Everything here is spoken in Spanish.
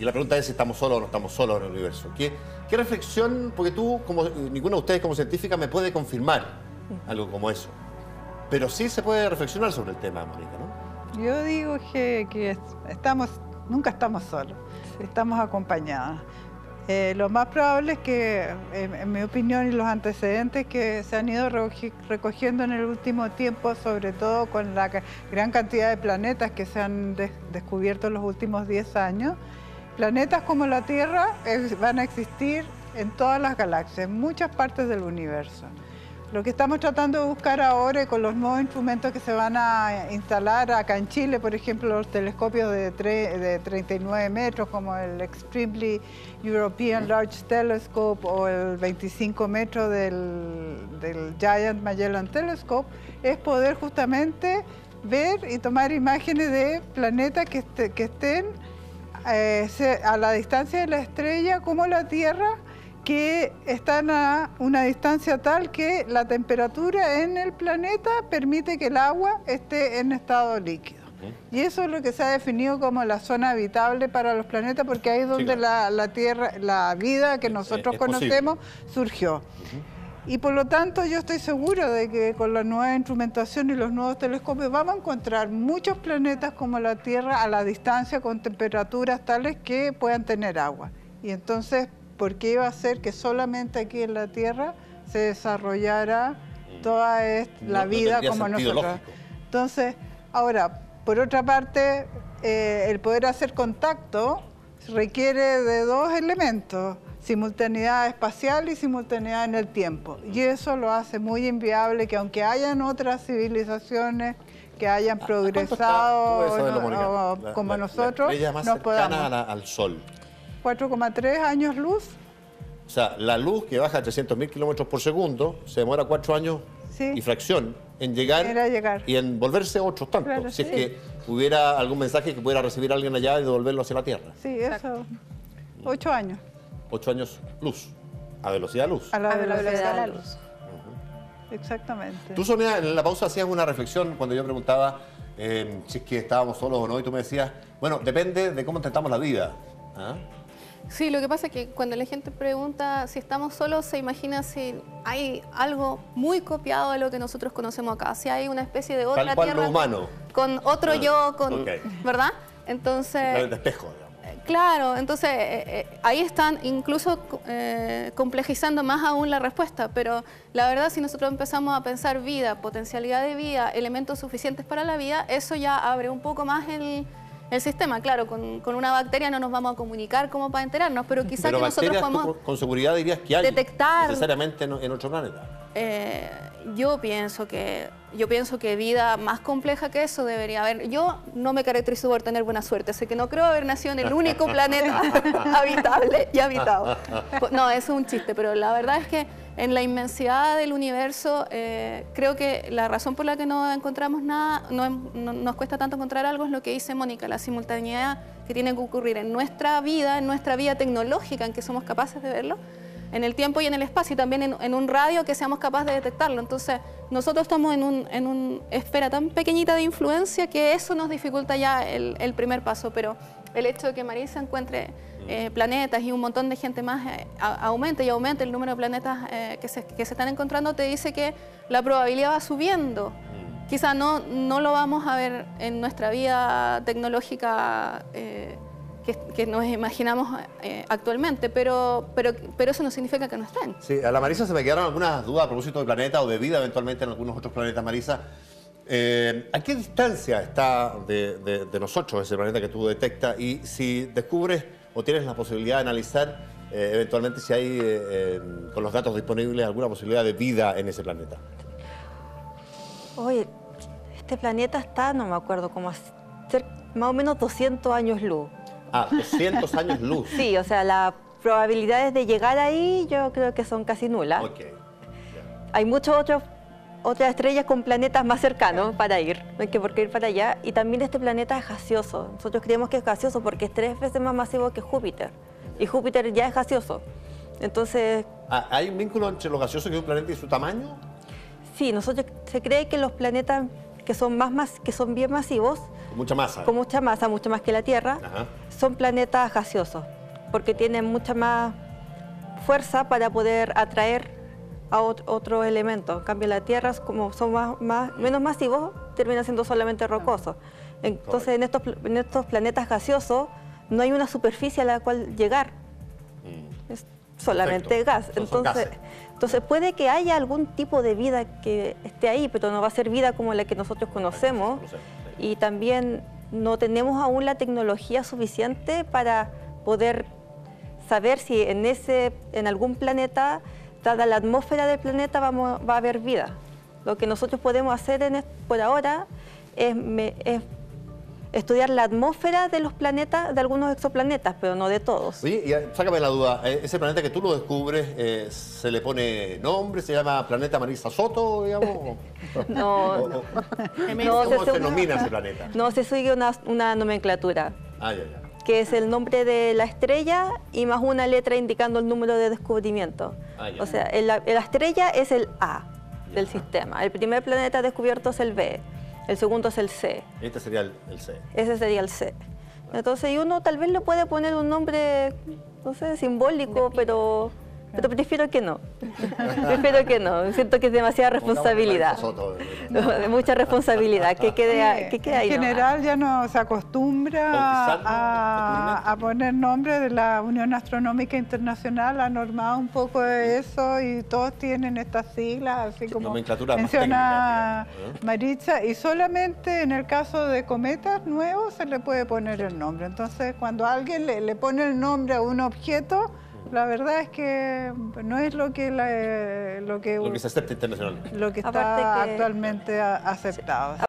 Y la pregunta es si estamos solos o no estamos solos en el universo. ¿Qué reflexión, porque tú, como ninguno de ustedes como científica, me puede confirmar algo como eso? Pero sí se puede reflexionar sobre el tema, Mónica, ¿no? Yo digo que nunca estamos solos, estamos acompañados. Lo más probable es que, en mi opinión y los antecedentes que se han ido recogiendo en el último tiempo, sobre todo con la gran cantidad de planetas que se han descubierto en los últimos 10 años, planetas como la Tierra van a existir en todas las galaxias, en muchas partes del universo. Lo que estamos tratando de buscar ahora con los nuevos instrumentos que se van a instalar acá en Chile, por ejemplo, los telescopios de 39 metros, como el Extremely European Large Telescope o el 25 metros del Giant Magellan Telescope, es poder justamente ver y tomar imágenes de planetas que estén a la distancia de la estrella como la Tierra, que están a una distancia tal que la temperatura en el planeta permite que el agua esté en estado líquido. Y eso es lo que se ha definido como la zona habitable para los planetas, porque ahí es donde la Tierra, la vida que nosotros conocemos, surgió. Y por lo tanto yo estoy segura de que con la nueva instrumentación y los nuevos telescopios vamos a encontrar muchos planetas como la Tierra a la distancia con temperaturas tales que puedan tener agua. Y entonces, ¿por qué iba a ser que solamente aquí en la Tierra se desarrollara toda la vida como nosotros? Lógico. Entonces, ahora, por otra parte, el poder hacer contacto requiere de dos elementos: simultaneidad espacial y simultaneidad en el tiempo. Y eso lo hace muy inviable que, aunque hayan otras civilizaciones que hayan progresado como nosotros, no podamos. Al Sol. 4,3 años luz. O sea, la luz que baja a 300.000 kilómetros por segundo se demora 4 años y fracción en llegar y en volverse otros tantos. Claro, si es que hubiera algún mensaje que pudiera recibir alguien allá y devolverlo hacia la Tierra. Sí, eso. 8 años. 8 años luz, a velocidad luz. A la velocidad de la luz. Exactamente. Tú, Sonia, en la pausa hacías una reflexión cuando yo preguntaba si es que estábamos solos o no, y tú me decías, bueno, depende de cómo tratamos la vida. ¿Ah? Sí, lo que pasa es que cuando la gente pregunta si estamos solos, se imagina si hay algo muy copiado de lo que nosotros conocemos acá, si hay una especie de otra Tierra con otro yo, ¿verdad? Entonces, el espejo, digamos. Claro, entonces ahí están incluso complejizando más aún la respuesta, pero la verdad, si nosotros empezamos a pensar vida, potencialidad de vida, elementos suficientes para la vida, eso ya abre un poco más el sistema. Claro, con una bacteria no nos vamos a comunicar como para enterarnos, pero quizás que nosotros podemos con seguridad dirías que hay detectar necesariamente en otro planeta. Yo pienso que vida más compleja que eso debería haber. Yo no me caracterizo por tener buena suerte, así que no creo haber nacido en el único planeta habitable y habitado. No, eso es un chiste, pero la verdad es que en la inmensidad del universo, creo que la razón por la que no encontramos nada, no nos cuesta tanto encontrar algo, es lo que dice Mónica, la simultaneidad que tiene que ocurrir en nuestra vida tecnológica, en que somos capaces de verlo, en el tiempo y en el espacio, y también en un radio que seamos capaces de detectarlo. Entonces, nosotros estamos en una esfera tan pequeñita de influencia que eso nos dificulta ya el primer paso, pero el hecho de que Marisa encuentre planetas y un montón de gente más aumente el número de planetas que se están encontrando, te dice que la probabilidad va subiendo. Quizá no lo vamos a ver en nuestra vida tecnológica que nos imaginamos actualmente, pero eso no significa que no estén. Sí, a la Marisa se me quedaron algunas dudas a propósito del planeta o de vida eventualmente en algunos otros planetas, Marisa. ¿A qué distancia está de nosotros ese planeta que tú detectas? Y si descubres o tienes la posibilidad de analizar eventualmente si hay, con los datos disponibles, alguna posibilidad de vida en ese planeta. Oye, este planeta está, no me acuerdo, como más o menos 200 años luz. Ah, 200 años luz. Sí, o sea, las probabilidades de llegar ahí yo creo que son casi nulas. Okay. Yeah. Hay muchas otras estrellas con planetas más cercanos para ir, no hay que por qué ir para allá. Y también este planeta es gaseoso. Nosotros creemos que es gaseoso porque es 3 veces más masivo que Júpiter. Y Júpiter ya es gaseoso. Entonces... ¿Hay un vínculo entre lo gaseoso que es un planeta y su tamaño? Sí, se cree que los planetas que son bien masivos Mucha masa. con mucha masa, mucho más que la Tierra, Ajá. son planetas gaseosos, porque tienen mucha más fuerza para poder atraer a otros elementos. En cambio, la Tierra, como son menos masivos, termina siendo solamente rocosos. Entonces, en estos planetas gaseosos no hay una superficie a la cual llegar. Es solamente Perfecto. gas. Son gases. Entonces puede que haya algún tipo de vida que esté ahí, pero no va a ser vida como la que nosotros conocemos. Y también no tenemos aún la tecnología suficiente para poder saber si en algún planeta, dada la atmósfera del planeta, va a haber vida. Lo que nosotros podemos hacer por ahora es estudiar la atmósfera de los planetas, de algunos exoplanetas, pero no de todos. Oye, y sácame la duda, ese planeta que tú lo descubres, ¿se le pone nombre? ¿Se llama planeta Marisa Soto, digamos? No, ¿Cómo se denomina ese planeta? No, se sigue una nomenclatura, que es el nombre de la estrella y más una letra indicando el número de descubrimiento. O sea, la estrella es el A del sistema. El primer planeta descubierto es el B. El segundo es el C. Este sería el C. Ese sería el C. Entonces, y uno tal vez le puede poner un nombre, no sé, simbólico, pero prefiero que no. Prefiero que no. Siento que es demasiada responsabilidad. Mucha responsabilidad. Que quede ahí. En general ya no se acostumbra a poner nombre de la Unión Astronómica Internacional, ha normado un poco de eso y todos tienen estas siglas, así como menciona Maritza, y solamente en el caso de cometas nuevos se le puede poner el nombre. Entonces, cuando alguien le pone el nombre a un objeto, la verdad es que no es lo que se acepta internacionalmente. Lo que está actualmente aceptado.